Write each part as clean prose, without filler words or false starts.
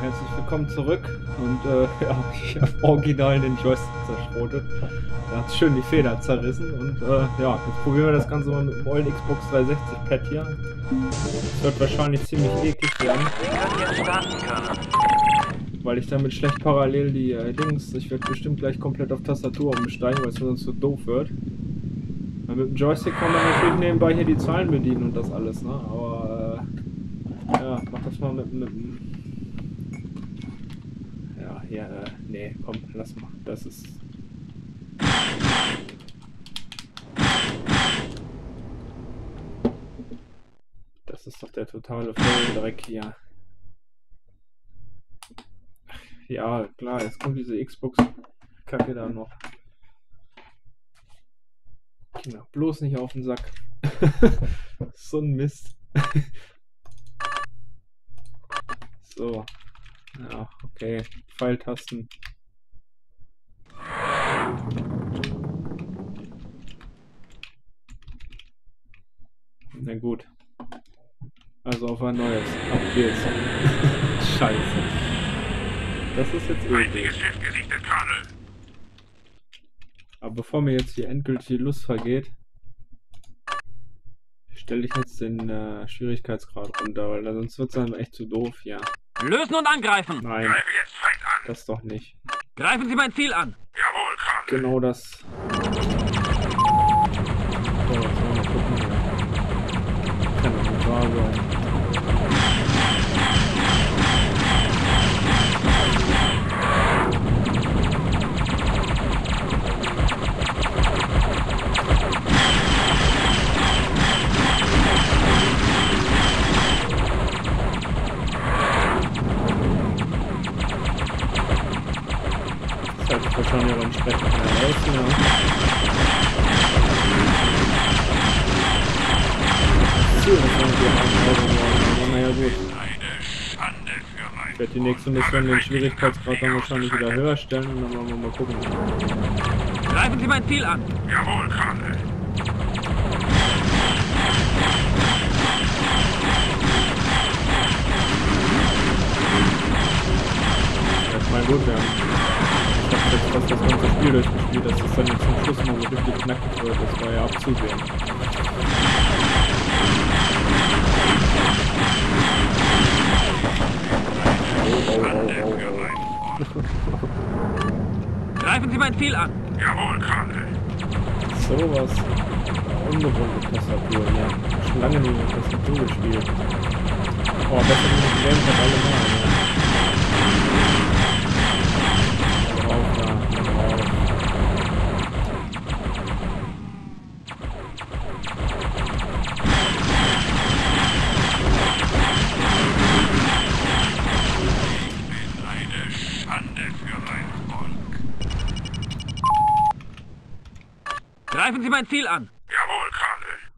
Herzlich willkommen zurück und ja, ich habe original den Joystick zerschrotet. Er hat schön die Feder zerrissen und ja, jetzt probieren wir das Ganze mal mit dem ollen Xbox 360 Pad hier. Das wird wahrscheinlich ziemlich eklig werden. Weil ich damit schlecht parallel die Dings, ich werde bestimmt gleich komplett auf Tastatur umsteigen, weil es sonst so doof wird. Weil mit dem Joystick kann man natürlich nebenbei hier die Zahlen bedienen und das alles, ne? Aber ja, mach das mal mit ja, hier, nee, komm, lass mal. Das ist. Das ist doch der totale Volldreck hier. Ja, klar, jetzt kommt diese Xbox-Kacke da noch. Kinder, bloß nicht auf den Sack. So ein Mist. So. Ja, okay. Pfeiltasten. Na gut. Also auf ein neues. Ab geht's. Scheiße. Das ist jetzt eklig. Aber bevor mir jetzt die endgültige Lust vergeht, stelle ich jetzt den Schwierigkeitsgrad runter, weil sonst wird es dann echt zu doof hier. Lösen und angreifen! Nein, Greife jetzt Feind an. das doch nicht. Greifen Sie mein Ziel an! Jawohl, Kran. Genau das. So, jetzt wollen wir mal gucken hier. Kann doch nicht wahr sein. Das hört sich wahrscheinlich aber entsprechend mehr aus, ja. So, das haben wir aber naja gut. Eine Schande für mein Ich werde die nächste Mission den Schwierigkeitsgrad dann wahrscheinlich wieder höher stellen und dann wollen wir mal gucken. Greifen Sie mein Ziel an! Jawohl, Kran. Erstmal gut, ja. Ich dachte jetzt fast das ganze Spiel durchgespielt, dass es dann jetzt zum Schluss mal so richtig knackig wird. Das war ja abzusehen. Schande für mein Greifen Sie mein Ziel an! Jawohl, Kran. Sowas. Ungewohnte Tastatur, ja. Schon lange nicht mit Tastatur gespielt. Oh, besser wie die Gamepad alle mal, ja. Drauf da, drauf. Eine Schande für mein Volk. Greifen Sie mein Ziel an! Jawohl, Kran.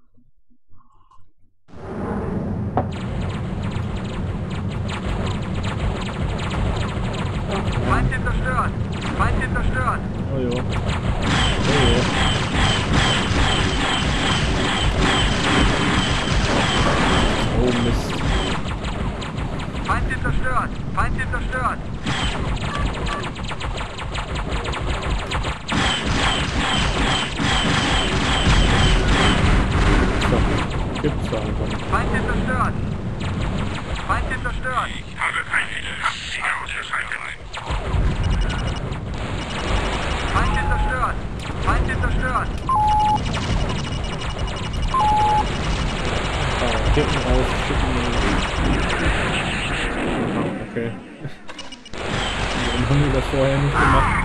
Feindin zerstört! Feindin zerstört! Oh jo. Oh jo. Oh Mist. Feindin zerstört! Feindin zerstört! So, gibt's da einfach nicht. Feindin zerstört! Feindin zerstört! Ich habe Feinde Kampfsieger ausgeschaltet. Feindin zerstört! Feindin zerstört! Ah, Kippen raus, Kippen. Ah, okay. Warum haben wir das vorher nicht gemacht?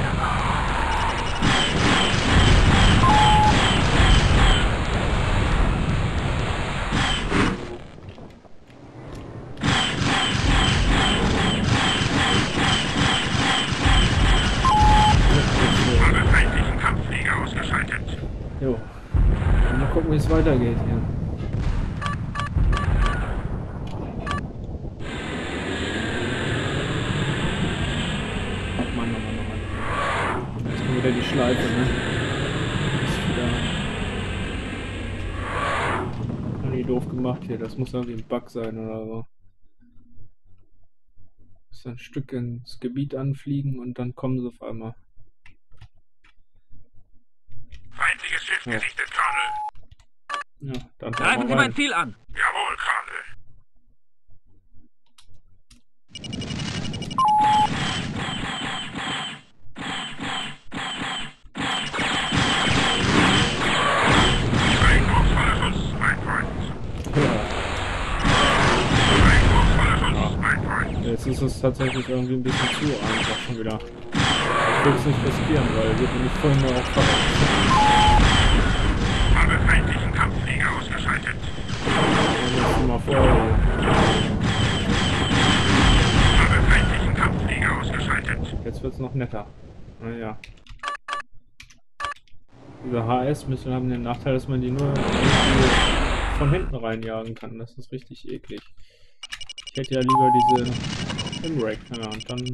Ich habe feindlichen Kampfflieger ausgeschaltet. Jo. Mal gucken, wie es weitergeht hier. Ach Mann, oh Mann, oh Mann. Jetzt kommt wieder die Schleife, ne? Ist wieder. Haben die doof gemacht hier. Das muss irgendwie ein Bug sein oder so. so ein Stück ins Gebiet anfliegen und dann kommen sie auf einmal. Feindliches Schiff Ja. gesichtet, Colonel. Ja, dann Greifen hauen Sie wir mein rein. Ziel an! Jawohl, Colonel. Eindrucksvoller Schuss, mein Freund. Ja. Eindrucksvoller Schuss, mein Freund. Jetzt ist es tatsächlich irgendwie ein bisschen zu einfach schon wieder. Ich will es nicht riskieren, weil wir bin ich vorhin mal auch verrückt. Habe feindlichen Kampfflieger ausgeschaltet. Mal vorher. Habe feindlichen Kampfflieger ausgeschaltet. Jetzt wird es noch netter. Naja. Diese HS-Missionen haben den Nachteil, dass man die nur irgendwie von hinten reinjagen kann. Das ist richtig eklig. Ich hätte ja lieber diese Imrake, und dann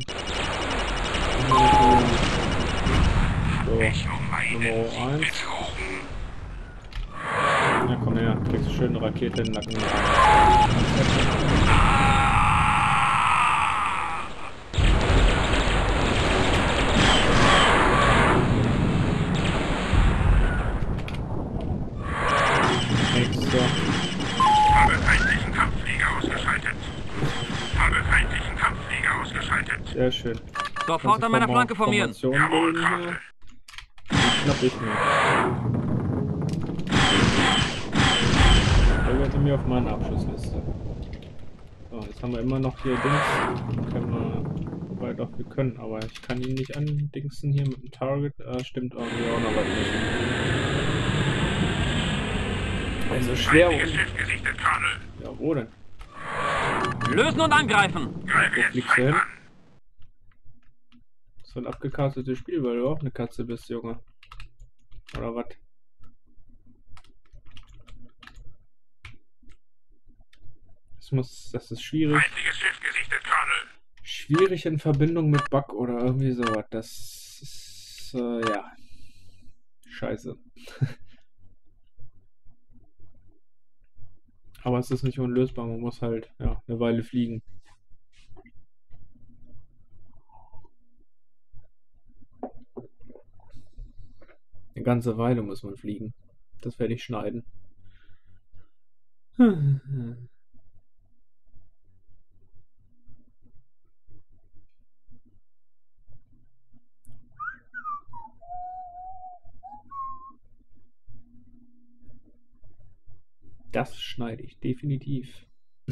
so, Ich um meine Nummer 1. betrogen. Ja, komm her, kriegst du schön eine Rakete in den Nacken. Nächster. Habe feindlichen Kampfflieger ausgeschaltet. Habe feindlichen Kampfflieger ausgeschaltet. Sehr schön. Sofort an meiner Flanke formieren! Jawohl, Bilden Colonel. hier. Die schnapp ich mir. Der wird mir auf meine Abschussliste. So, jetzt haben wir immer noch hier Dings. Können wir, wobei doch wir können, aber ich kann ihn nicht andingsen hier mit dem Target. Stimmt irgendwie auch noch was nicht. Also schwer. Feindliches Schiff gesichtet, Colonel. Ja, wo denn? Lösen und angreifen! Greife Wo jetzt fliegst du Feind hin? an. So ein abgekartetes Spiel, weil du auch eine Katze bist, Junge. Oder was? Das ist schwierig. Feindliches Schiff gesichtet, Colonel. Schwierig in Verbindung mit Bug oder irgendwie sowas. Das ist, ja. Scheiße. Aber es ist nicht unlösbar. Man muss halt, ja, eine Weile fliegen. Eine ganze Weile muss man fliegen. Das werde ich schneiden. Das schneide ich definitiv.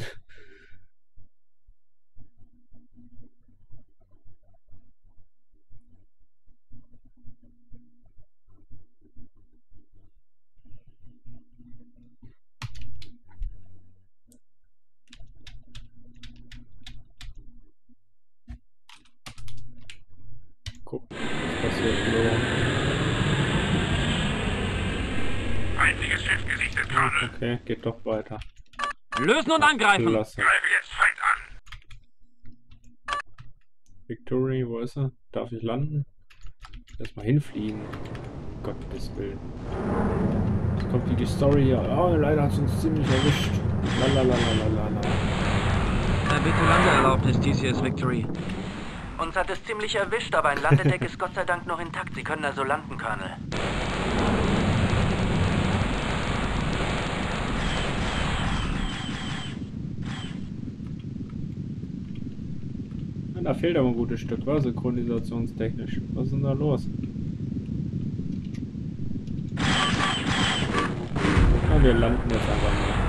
Guck, was passiert. Feindliches Schiff gesichtet, Colonel. Okay, geht doch weiter. Lösen und angreifen! Klasse. Greife jetzt Feind an. Victory, wo ist er? Darf ich landen? Erstmal hinfliegen. Gottes Willen. Jetzt kommt die Story hier. Oh, leider hat es uns ziemlich erwischt. Lalalala. Bitte Landeerlaubnis, TCS Victory. Uns hat es ziemlich erwischt, aber ein Landedeck ist Gott sei Dank noch intakt. Sie können also landen, Colonel. Da fehlt aber ein gutes Stück, war synchronisationstechnisch. Was ist denn da los? Ja, wir landen jetzt einfach mal.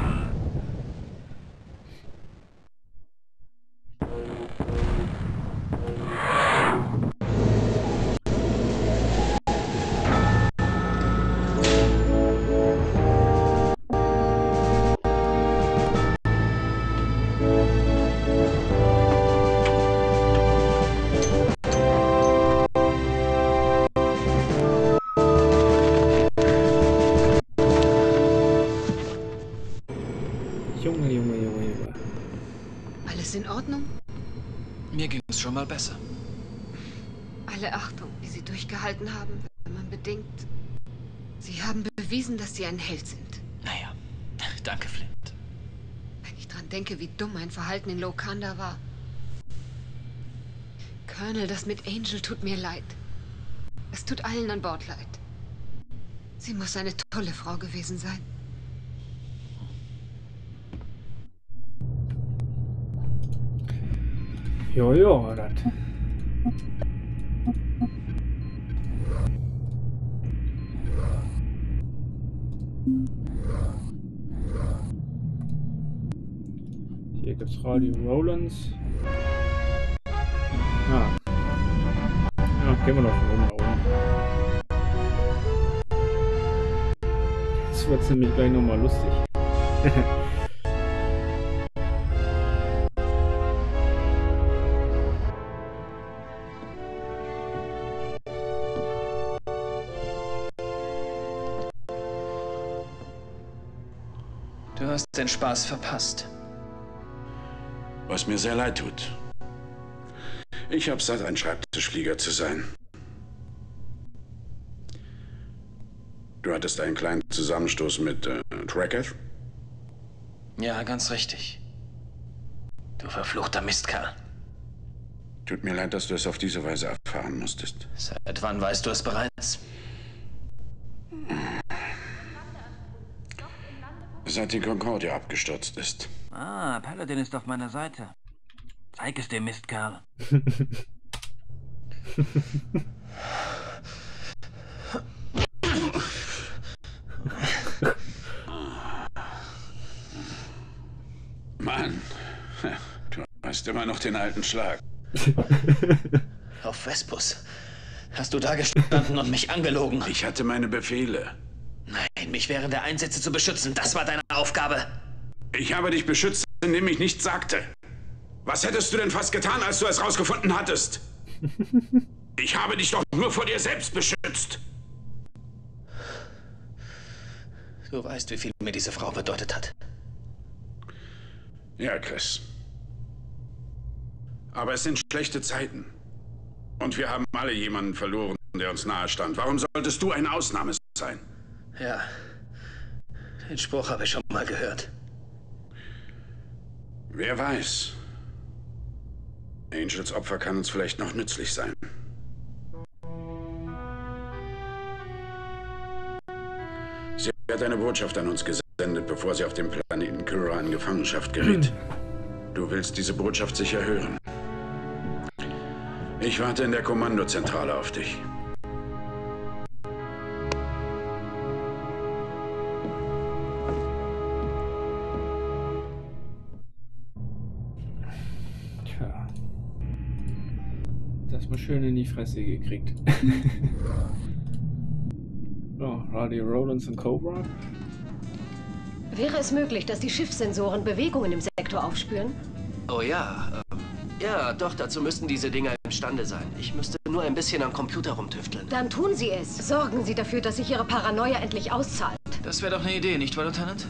Junge. Alles in Ordnung? Mir ging es schon mal besser. Alle Achtung, wie Sie durchgehalten haben, wenn man bedenkt. Sie haben bewiesen, dass Sie ein Held sind. Naja, danke, Flint. Wenn ich dran denke, wie dumm mein Verhalten in Lokanda war. Colonel, das mit Angel tut mir leid. Es tut allen an Bord leid. Sie muss eine tolle Frau gewesen sein. Jo, das. Hier gibt's Radio Rollins. Ah. Ja, gehen wir noch von oben nach unten. Jetzt wird's nämlich gleich nochmal lustig. Du hast den Spaß verpasst. Was mir sehr leid tut. Ich hab's satt, ein Schreibtischflieger zu sein. Du hattest einen kleinen Zusammenstoß mit Tracketh? Ja, ganz richtig. Du verfluchter Mistkerl. Tut mir leid, dass du es auf diese Weise erfahren musstest. Seit wann weißt du es bereits? Seit die Concordia abgestürzt ist. Ah, Paladin ist auf meiner Seite. Zeig es dem Mistkerl. Mann, du hast immer noch den alten Schlag. Auf Vespus. Hast du da gestanden und mich angelogen? Ich hatte meine Befehle. Nein, mich während der Einsätze zu beschützen, das war deine Aufgabe. Ich habe dich beschützt, indem ich nichts sagte. Was hättest du denn fast getan, als du es rausgefunden hattest? Ich habe dich doch nur vor dir selbst beschützt. Du weißt, wie viel mir diese Frau bedeutet hat. Ja, Chris. Aber es sind schlechte Zeiten. Und wir haben alle jemanden verloren, der uns nahe stand. Warum solltest du eine Ausnahme sein? Ja, den Spruch habe ich schon mal gehört. Wer weiß. Angels Opfer kann uns vielleicht noch nützlich sein. Sie hat eine Botschaft an uns gesendet, bevor sie auf dem Planeten Kyra in Gefangenschaft geriet. Du willst diese Botschaft sicher hören. Ich warte in der Kommandozentrale auf dich. Tja. Das mal schön in die Fresse gekriegt. So, Radio Rollins und Cobra. Wäre es möglich, dass die Schiffssensoren Bewegungen im Sektor aufspüren? Oh ja, ja, doch, dazu müssten diese Dinger imstande sein. Ich müsste nur ein bisschen am Computer rumtüfteln. Dann tun Sie es. Sorgen Sie dafür, dass sich Ihre Paranoia endlich auszahlt. Das wäre doch eine Idee, nicht wahr, Lieutenant?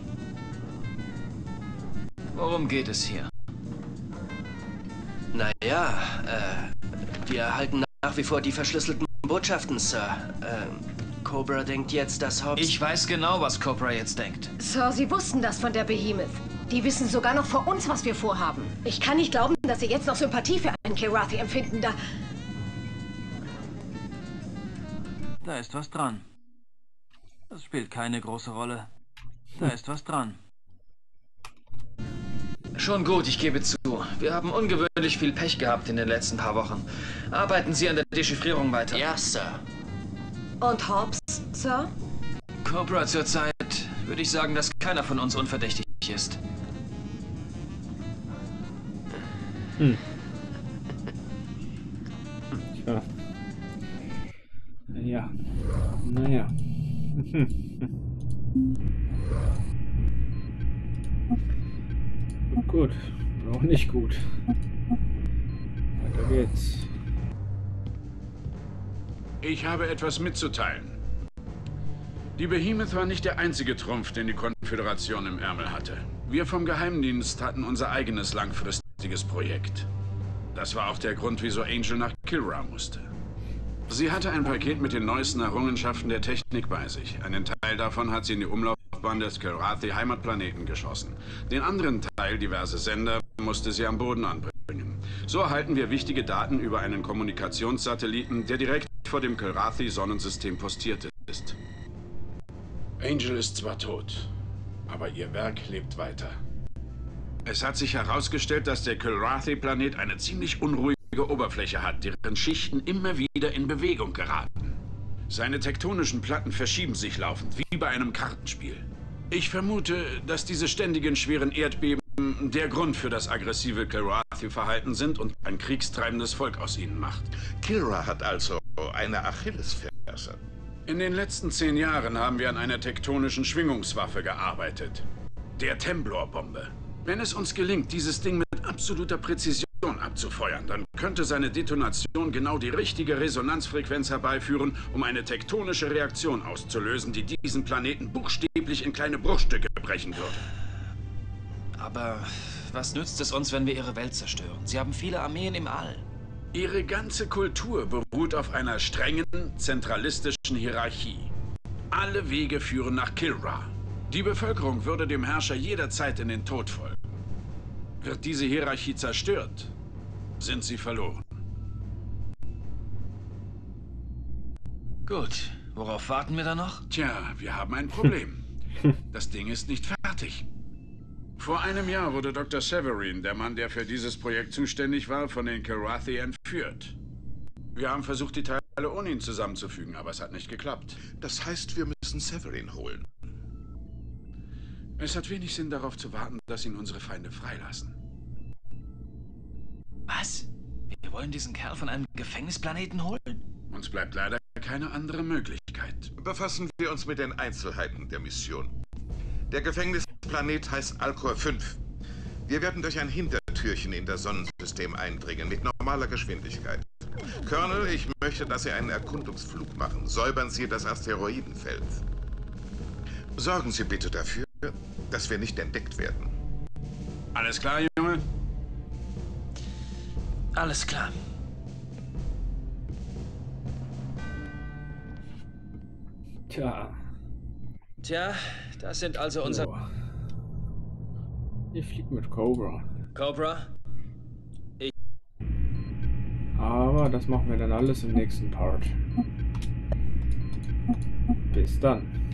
Worum geht es hier? Naja, wir erhalten nach wie vor die verschlüsselten Botschaften, Sir. Cobra denkt jetzt, dass Hobbs... Ich weiß genau, was Cobra jetzt denkt. Sir, Sie wussten das von der Behemoth. Die wissen sogar noch vor uns, was wir vorhaben. Ich kann nicht glauben, dass Sie jetzt noch Sympathie für einen Kilrathi empfinden, Da ist was dran. Das spielt keine große Rolle. Da ist was dran. Schon gut, ich gebe zu. Wir haben ungewöhnlich viel Pech gehabt in den letzten paar Wochen. Arbeiten Sie an der Dechiffrierung weiter. Ja, Sir. Und Hobbs, Sir? Cobra zurzeit würde ich sagen, dass keiner von uns unverdächtig ist. Tja. Ja. Naja. Gut. Auch nicht gut. Weiter geht's. Ich habe etwas mitzuteilen. Die Behemoth war nicht der einzige Trumpf, den die Konföderation im Ärmel hatte. Wir vom Geheimdienst hatten unser eigenes langfristiges Projekt. Das war auch der Grund, wieso Angel nach Kyra musste. Sie hatte ein Paket mit den neuesten Errungenschaften der Technik bei sich. Einen Teil davon hat sie in die Umlaufbahn des Kilrathi-Heimatplaneten geschossen. Den anderen Teil, diverse Sender, musste sie am Boden anbringen. So erhalten wir wichtige Daten über einen Kommunikationssatelliten, der direkt vor dem Kilrathi-Sonnensystem postiert ist. Angel ist zwar tot, aber ihr Werk lebt weiter. Es hat sich herausgestellt, dass der Kilrathi-Planet eine ziemlich unruhige Oberfläche hat, deren Schichten immer wieder in Bewegung geraten. Seine tektonischen Platten verschieben sich laufend, wie bei einem Kartenspiel. Ich vermute, dass diese ständigen schweren Erdbeben der Grund für das aggressive Kilrathi-Verhalten sind und ein kriegstreibendes Volk aus ihnen macht. Kilra hat also eine Achillesferse. In den letzten 10 Jahren haben wir an einer tektonischen Schwingungswaffe gearbeitet. Der Temblor-Bombe. Wenn es uns gelingt, dieses Ding mit absoluter Präzision abzufeuern, dann könnte seine Detonation genau die richtige Resonanzfrequenz herbeiführen, um eine tektonische Reaktion auszulösen, die diesen Planeten buchstäblich in kleine Bruchstücke brechen würde. Aber was nützt es uns, wenn wir ihre Welt zerstören? Sie haben viele Armeen im All. Ihre ganze Kultur beruht auf einer strengen, zentralistischen Hierarchie. Alle Wege führen nach Kilra. Die Bevölkerung würde dem Herrscher jederzeit in den Tod folgen. Wird diese Hierarchie zerstört, sind sie verloren. Gut, worauf warten wir da noch? Tja, wir haben ein Problem. Das Ding ist nicht fertig. Vor einem Jahr wurde Dr. Severin, der Mann, der für dieses Projekt zuständig war, von den Kilrathi entführt. Wir haben versucht, die Teile ohne ihn zusammenzufügen, aber es hat nicht geklappt. Das heißt, wir müssen Severin holen. Es hat wenig Sinn, darauf zu warten, dass ihn unsere Feinde freilassen. Was? Wir wollen diesen Kerl von einem Gefängnisplaneten holen? Uns bleibt leider keine andere Möglichkeit. Befassen wir uns mit den Einzelheiten der Mission. Der Gefängnisplanet heißt Alcor 5. Wir werden durch ein Hintertürchen in das Sonnensystem eindringen, mit normaler Geschwindigkeit. Colonel, ich möchte, dass Sie einen Erkundungsflug machen. Säubern Sie das Asteroidenfeld. Sorgen Sie bitte dafür, dass wir nicht entdeckt werden. Alles klar, Junge? Alles klar. Tja, das sind also unsere... So. Ich flieg mit Cobra. Cobra? Aber das machen wir dann alles im nächsten Part. Bis dann.